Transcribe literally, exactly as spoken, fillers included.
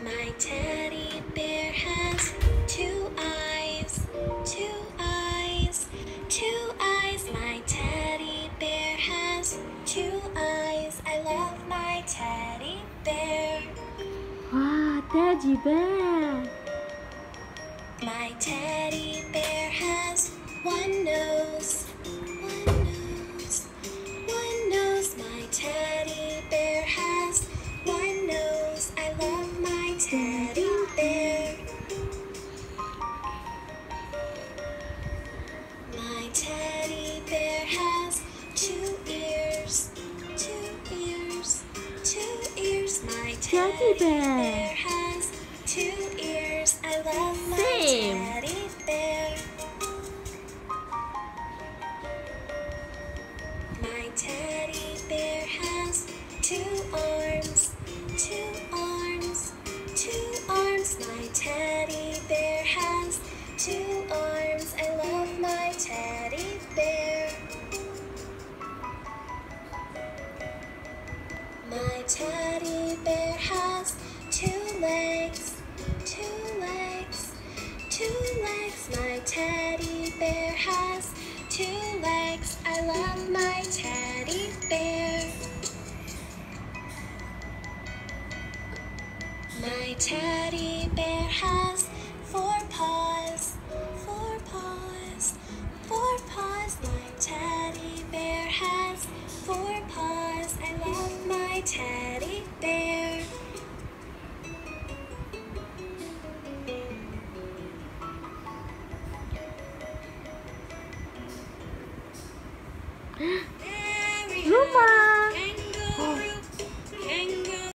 My teddy bear has two eyes, two eyes, two eyes. My teddy bear has two eyes. I love my teddy bear. Wow, teddy bear. My teddy bear has one nose, one nose, one nose. My teddy bear has one nose. I love my teddy bear. My teddy bear has two ears, two ears, two ears. My teddy bear has two ears. I love my Same. teddy bear. My teddy bear has two arms, two arms, two arms. My teddy bear has two arms. I love my teddy bear. My teddy bear has two legs, two legs, two legs. My teddy bear has two legs. I love my teddy bear. My teddy bear has four paws, four paws, four paws. My teddy bear has four paws. I love my teddy bear. Rumah.